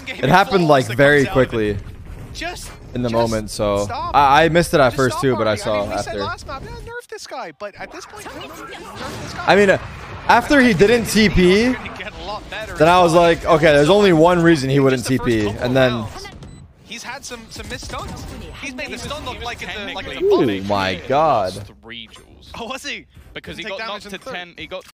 It happened like very quickly in the moment, so I missed it at first too, but I saw after. Nerf this guy, but at this point, nerf this guy. I mean, after he didn't TP, then I was like, okay, there's only one reason he wouldn't TP, and then. He's had some missed stuns. He's made the stun look like it's a Oh my god. 3 joules. Oh, was he? Because he got knocked to 10. He got